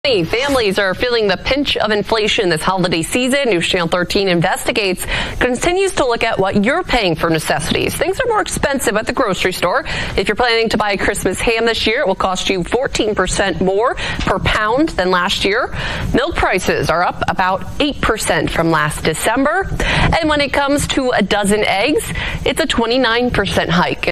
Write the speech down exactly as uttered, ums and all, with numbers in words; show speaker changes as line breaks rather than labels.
Families are feeling the pinch of inflation this holiday season. News Channel thirteen Investigates continues to look at what you're paying for necessities. Things are more expensive at the grocery store. If you're planning to buy a Christmas ham this year, it will cost you fourteen percent more per pound than last year. Milk prices are up about eight percent from last December. And when it comes to a dozen eggs, it's a twenty-nine percent hike.